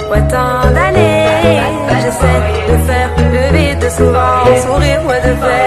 Ouais, tant d'années, j'essaie de faire le vide souvent, sourire, ouais, de faire